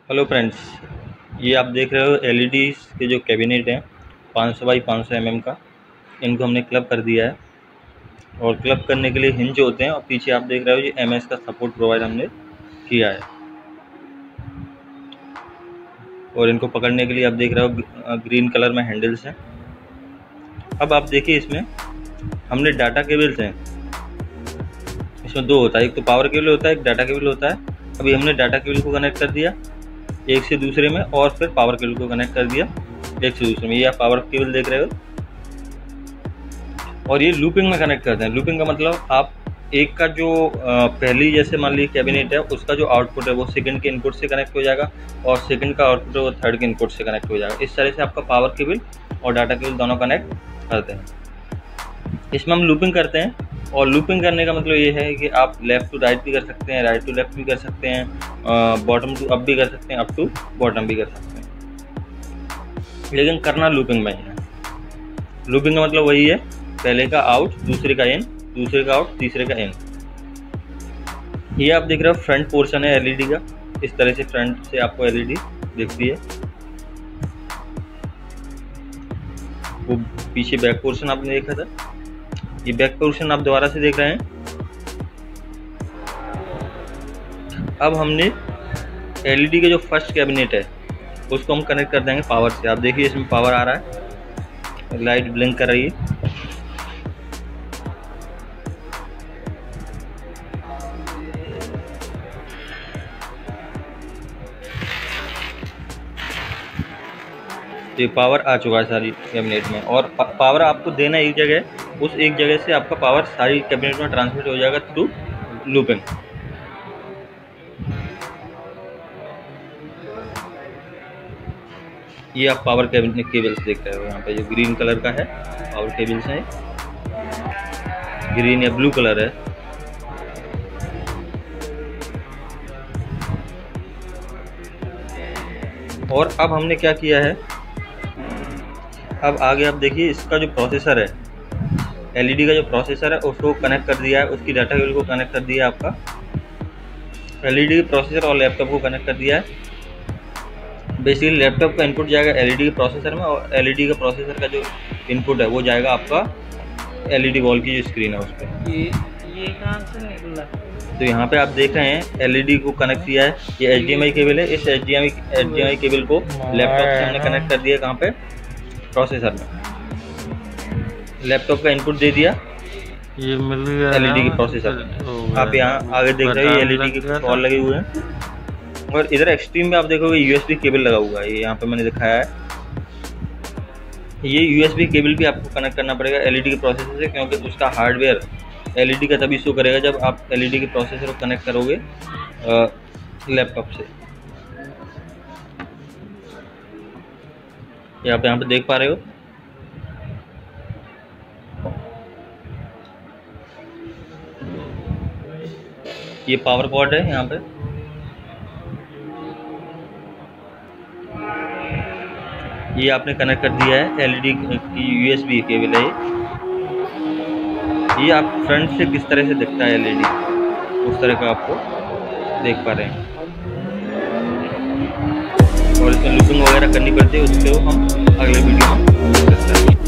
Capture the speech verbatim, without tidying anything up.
Hello friends, ये आप देख रहे हो एलईडी के जो कैबिनेट हैं पाँच सौ बाई पाँच सौ एम एम का, इनको हमने क्लब कर दिया है। और क्लब करने के लिए हिंज होते हैं और पीछे आप देख रहे हो ये एमएस का सपोर्ट प्रोवाइड हमने किया है। और इनको पकड़ने के लिए आप देख रहे हो ग्रीन कलर में हैंडल्स हैं। अब आप देखिए, इसमें हमने डाटा केबल्स हैं, इसमें दो होता है, एक तो पावर केबल होता है, एक डाटा केबल होता है। अभी हमने डाटा केबल को कनेक्ट कर दिया एक से दूसरे में और फिर पावर केबल को कनेक्ट कर दिया एक से दूसरे में। ये आप पावर केबल देख रहे हो और ये लूपिंग में कनेक्ट करते हैं। लूपिंग का मतलब आप एक का जो पहली जैसे मान लीजिए कैबिनेट है, उसका जो आउटपुट है वो सेकंड के इनपुट से कनेक्ट हो जाएगा और सेकंड का आउटपुट है वो थर्ड के इनपुट से कनेक्ट हो जाएगा। इस तरह से आपका पावर केबल और डाटा केबल दोनों कनेक्ट करते हैं। इसमें हम लूपिंग करते हैं और लूपिंग करने का मतलब ये है कि आप लेफ़्ट टू राइट भी कर सकते हैं, राइट टू लेफ़्ट भी कर सकते हैं, बॉटम टू अप भी कर सकते हैं, अप टू बॉटम भी कर सकते हैं, लेकिन करना लूपिंग में है। लूपिंग का मतलब वही है, पहले का आउट दूसरे का इन, दूसरे का आउट तीसरे का इन। ये आप देख रहे हो फ्रंट पोर्शन है एलईडी का, इस तरह से फ्रंट से आपको एलईडी दिखती है। वो पीछे बैक पोर्शन आपने देखा था, ये बैक पोर्शन आप दोबारा से देख रहे हैं। अब हमने एलईडी का जो फर्स्ट कैबिनेट है उसको हम कनेक्ट कर देंगे पावर से। आप देखिए इसमें पावर आ रहा है, लाइट ब्लिंक कर रही है। तो पावर आ चुका है सारी कैबिनेट में, और पावर आपको देना एक जगह, उस एक जगह से आपका पावर सारी कैबिनेट में ट्रांसमिट हो जाएगा थ्रू लूपिंग। ये आप पावर कैबिनेट केबल्स देख रहे हो, यहाँ पे जो ग्रीन कलर का है पावर केबल्स हैं, ग्रीन या ब्लू कलर है। और अब हमने क्या किया है, अब आगे आप देखिए इसका जो प्रोसेसर है, एलईडी का जो प्रोसेसर है उसको कनेक्ट कर दिया है, उसकी डाटा केबल को कनेक्ट कर दिया है। आपका एलईडी के प्रोसेसर और लैपटॉप को कनेक्ट कर दिया है। बेसिकली लैपटॉप का इनपुट जाएगा एलईडी के प्रोसेसर में और एलईडी का प्रोसेसर का जो इनपुट है वो जाएगा आपका एलईडी वॉल की जो स्क्रीन है उस पर। ये ये कहाँ से निकला? तो यहाँ पे आप देख रहे हैं एलईडी को कनेक्ट किया है, ये एचडीएमआई केबल है। इस एचडीएमआई एचडीएमआई केबल को लैपटॉप से हमने कनेक्ट कर दिया, कहाँ पे, प्रोसेसर में। लैपटॉप का इनपुट दे दिया ये मिल गया एलईडी के प्रोसेसर में। आप यहाँ आगे देख रहे हो एलईडी के कॉल लगे हुए हैं और इधर एक्सट्रीम में आप देखोगे यूएसबी केबल लगा हुआ है। ये यहाँ पे मैंने दिखाया है, ये यूएसबी केबल भी आपको कनेक्ट करना पड़ेगा एलईडी के प्रोसेसर से, क्योंकि उसका हार्डवेयर एलईडी का तभी शो करेगा जब आप एलईडी के प्रोसेसर को कनेक्ट करोगे लैपटॉप से। ये आप यहाँ पे देख पा रहे हो, ये पावर कॉर्ड है। यहाँ पे ये आपने कनेक्ट कर दिया है एलईडी की यूएसबी केबल है। ये आप फ्रंट से किस तरह से दिखता है एलईडी, उस तरह का आपको देख पा रहे हैं। और इसमें लूपिंग वगैरह करनी पड़ती है, उसको हम अगले वीडियो में डिस्कस करेंगे।